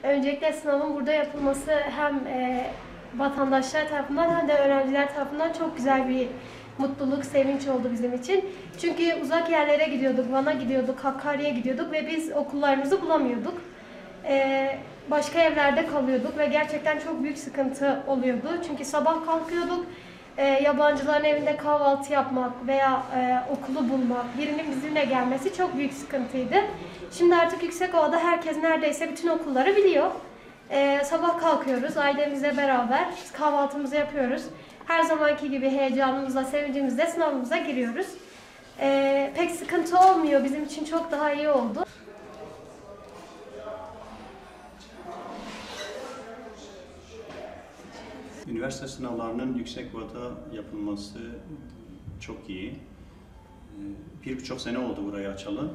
Öncelikle sınavın burada yapılması hem vatandaşlar tarafından hem de öğrenciler tarafından çok güzel bir mutluluk, sevinç oldu bizim için. Çünkü uzak yerlere gidiyorduk, Van'a gidiyorduk, Hakkari'ye gidiyorduk ve biz okullarımızı bulamıyorduk. Başka evlerde kalıyorduk ve gerçekten çok büyük sıkıntı oluyordu. Çünkü sabah kalkıyorduk, yabancıların evinde kahvaltı yapmak veya okulu bulmak, birinin bizimle gelmesi çok büyük sıkıntıydı. Şimdi artık Yüksekova'da herkes neredeyse bütün okulları biliyor. Sabah kalkıyoruz, ailemizle beraber kahvaltımızı yapıyoruz. Her zamanki gibi heyecanımızla, sevincimizle sınavımıza giriyoruz. Pek sıkıntı olmuyor, bizim için çok daha iyi oldu. Üniversite sınavlarının Yüksekova'da yapılması çok iyi. Birçok sene oldu burayı açalı.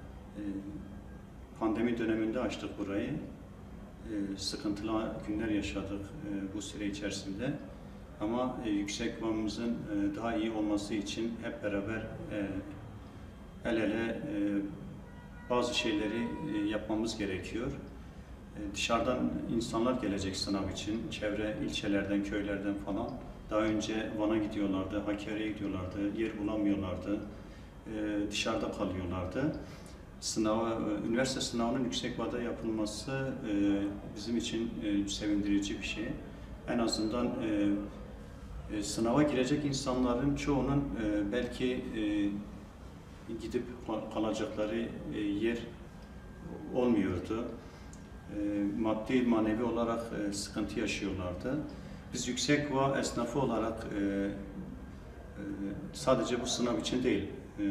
Pandemi döneminde açtık burayı. Sıkıntılı günler yaşadık bu süre içerisinde. Ama Yüksekova'mızın daha iyi olması için hep beraber el ele bazı şeyleri yapmamız gerekiyor. Dışarıdan insanlar gelecek sınav için, çevre ilçelerden, köylerden falan. Daha önce Van'a gidiyorlardı, Hakkari'ye gidiyorlardı, yer bulamıyorlardı, dışarıda kalıyorlardı. Üniversite sınavının Yüksekova'da yapılması bizim için sevindirici bir şey. En azından sınava girecek insanların çoğunun belki gidip kalacakları yer olmuyordu. Maddi, manevi olarak sıkıntı yaşıyorlardı. Biz Yüksekova esnafı olarak sadece bu sınav için değil,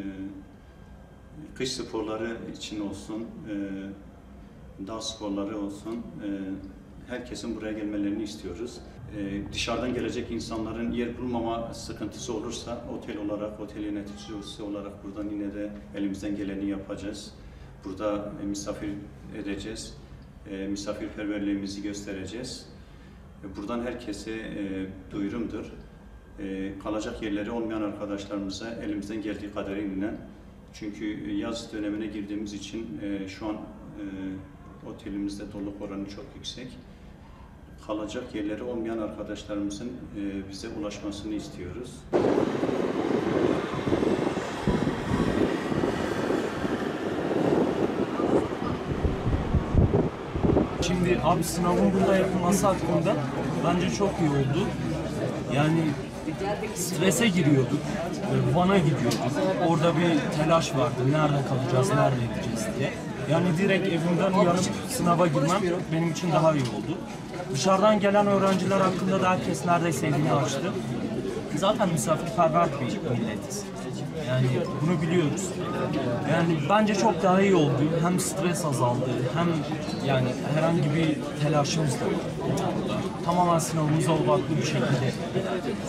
kış sporları için olsun, dağ sporları olsun, herkesin buraya gelmelerini istiyoruz. Dışarıdan gelecek insanların yer bulmama sıkıntısı olursa, otel yöneticisi olarak buradan yine de elimizden geleni yapacağız. Burada misafir edeceğiz. Misafirperverliğimizi göstereceğiz. Buradan herkese duyurumdur. Kalacak yerleri olmayan arkadaşlarımıza elimizden geldiği kadarıyla, çünkü yaz dönemine girdiğimiz için şu an otelimizde doluluk oranı çok yüksek. Kalacak yerleri olmayan arkadaşlarımızın bize ulaşmasını istiyoruz. Şimdi abi sınavın burada yapılması hakkında bence çok iyi oldu. Yani strese giriyorduk, Van'a gidiyorduk. Orada bir telaş vardı, nerede kalacağız, nerede gideceğiz diye. Yani direkt evimden uyanıp sınava girmem benim için daha iyi oldu. Dışarıdan gelen öğrenciler hakkında da herkes neredeyse evini açtı. Zaten misafirperver bir milletiz. Yani bunu biliyoruz. Yani bence çok daha iyi oldu. Hem stres azaldı, hem yani herhangi bir telaşımız da yok. Tamamen sınavımıza odaklı bir şekilde ilerliyoruz.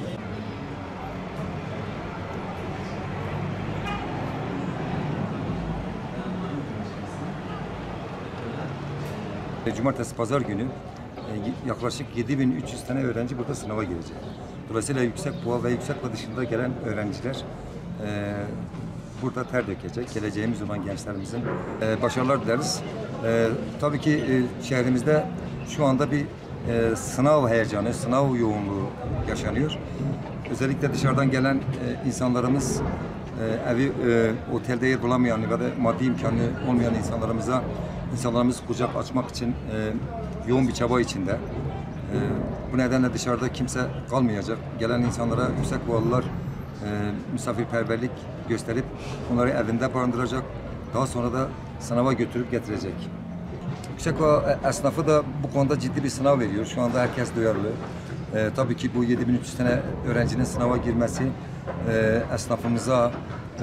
Cumartesi, pazar günü yaklaşık 7300 tane öğrenci burada sınava girecek. Dolayısıyla yüksek puan ve yüksek puan dışında gelen öğrenciler burada ter dökecek. Geleceğimiz olan gençlerimizin başarılar dileriz. Tabii ki şehrimizde şu anda bir sınav heyecanı, sınav yoğunluğu yaşanıyor. Özellikle dışarıdan gelen insanlarımız evi otelde yer bulamayan ya da maddi imkanı olmayan insanlarımız kucak açmak için yoğun bir çaba içinde. Bu nedenle dışarıda kimse kalmayacak. Gelen insanlara Yüksekovalılar misafirperverlik gösterip onları evinde barındıracak. Daha sonra da sınava götürüp getirecek. Yüksekova esnafı da bu konuda ciddi bir sınav veriyor. Şu anda herkes duyarlı. Tabii ki bu 7300 tane öğrencinin sınava girmesi esnafımıza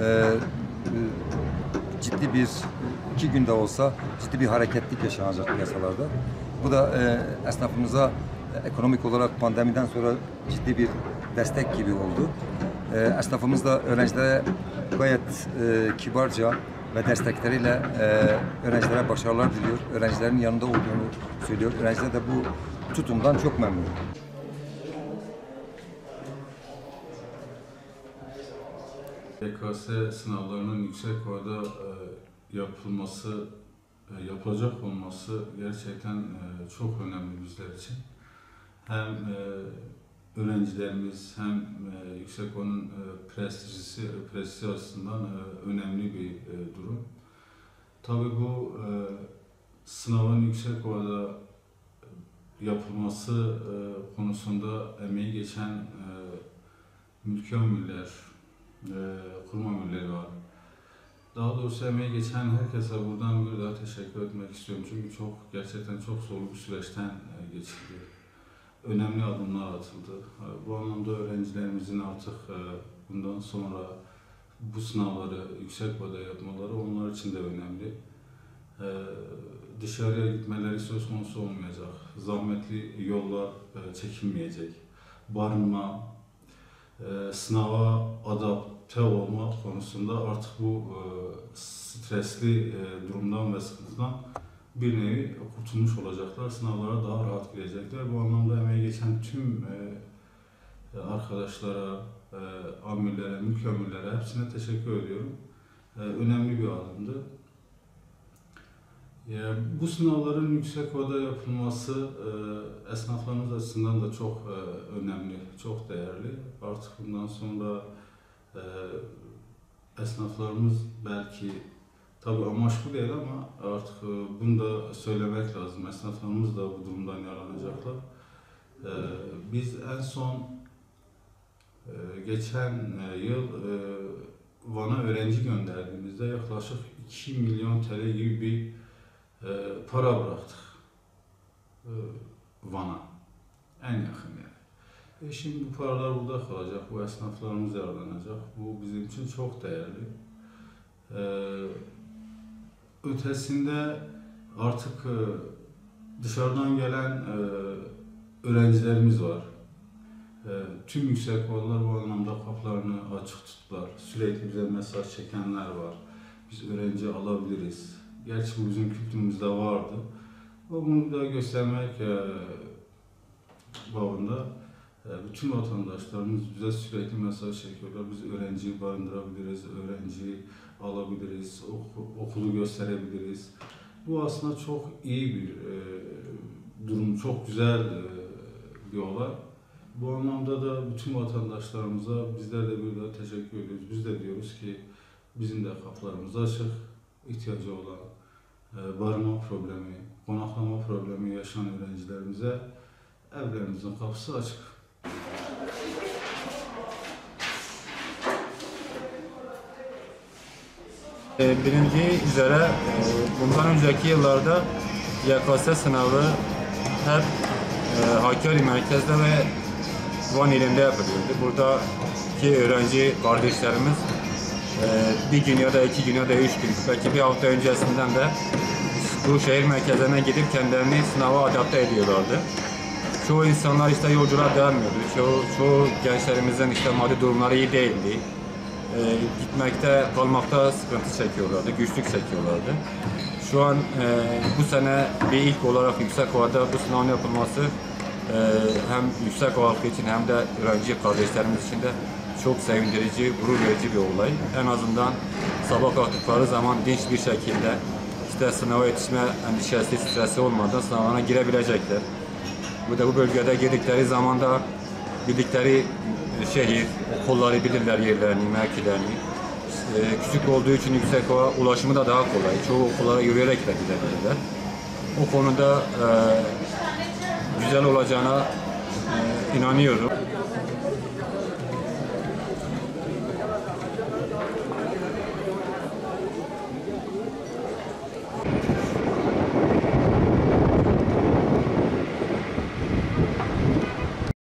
ciddi bir 2 günde olsa ciddi bir hareketlik yaşanacak piyasalarda. Bu da esnafımıza ekonomik olarak pandemiden sonra ciddi bir destek gibi oldu. Esnafımız da öğrencilere gayet kibarca ve destekleriyle öğrencilere başarılar diliyor. Öğrencilerin yanında olduğunu söylüyor. Öğrenciler de bu tutumdan çok memnun. YKS sınavlarının Yüksekova'da yapılması yapılacak olması gerçekten çok önemli bizler için. Hem öğrencilerimiz hem Yüksekova'nın prestiji açısından önemli bir durum. Tabii bu sınavın Yüksekova'da yapılması konusunda emeği geçen mülki amirler, kurum amirleri var. Daha doğrusu emeği geçen herkese buradan bir daha teşekkür etmek istiyorum. Çünkü gerçekten çok zorlu bir süreçten geçildi. Önemli adımlar atıldı. Bu anlamda öğrencilerimizin artık bundan sonra bu sınavları Yüksekova'da yapmaları onlar için de önemli. Dışarıya gitmeleri söz konusu olmayacak. Zahmetli yollar çekilmeyecek. Barınma, sınava adapte olma konusunda artık bu stresli durumdan ve sıkıntıdan bir nevi kurtulmuş olacaklar. Sınavlara daha rahat girecekler. Bu anlamda emeği geçen tüm arkadaşlara, amirlere, mülki amirlere hepsine teşekkür ediyorum. Önemli bir adımdı. Bu sınavların Yüksekova'da yapılması esnaflarımız açısından da çok önemli, çok değerli. Artık bundan sonra esnaflarımız belki, tabii amaç bu değil ama artık bunu da söylemek lazım. Esnaflarımız da bu durumdan yararlanacaklar. Biz en son geçen yıl Van'a öğrenci gönderdiğimizde yaklaşık 2 milyon TL gibi bir para bıraktık Van'a, en yakın yani. Şimdi bu paralar burada kalacak, bu esnaflarımız yararlanacak. Bu bizim için çok değerli. Ötesinde artık dışarıdan gelen öğrencilerimiz var. Tüm yüksekovalar bu anlamda kapılarını açık tuttular. Sürekli bize mesaj çekenler var. Biz öğrenci alabiliriz. Gerçi bu bizim kültürümüzde vardı. Bunu da göstermek babında bütün vatandaşlarımız bize sürekli mesaj çekiyorlar. Biz öğrenciyi barındırabiliriz, öğrenciyi alabiliriz, okulu gösterebiliriz. Bu aslında çok iyi bir durum, çok güzel bir olay. Bu anlamda da bütün vatandaşlarımıza bizler de bir daha teşekkür ediyoruz. Biz de diyoruz ki bizim de kapılarımız açık, ihtiyacı olan barınma problemi, konaklama problemi yaşayan öğrencilerimize evlerimizin kapısı açık. Bilindiği üzere bundan önceki yıllarda YKS sınavı hep Hakkari merkezde ve Van ilinde yapılıyordu. Buradaki öğrenci kardeşlerimiz bir gün ya da 2 gün ya da 3 gün, belki bir hafta öncesinden de bu şehir merkezlerine gidip kendilerini sınava adapte ediyorlardı. Çoğu insanlar işte yolculuğa devam ediyordu. Çoğu gençlerimizin işte maddi durumları iyi değildi. Gitmekte, kalmakta sıkıntı çekiyorlardı, güçlük çekiyorlardı. Şu an bu sene bir ilk olarak Yüksekova'da bu sınavın yapılması hem Yüksekova halkı için hem de öğrenci kardeşlerimiz için de çok sevindirici, gurur verici bir olay. En azından sabah kalktıkları zaman dinç bir şekilde işte sınava yetişme endişesi, stresi olmadan sınavına girebilecekler. Bu bölgede girdikleri zaman da bildikleri şehir, okulları bilirler, yerlerini, mevkilerini. Küçük olduğu için Yüksekova ulaşımı da daha kolay. Çoğu okullara yürüyerek de gidebilirler. O konuda güzel olacağına inanıyorum.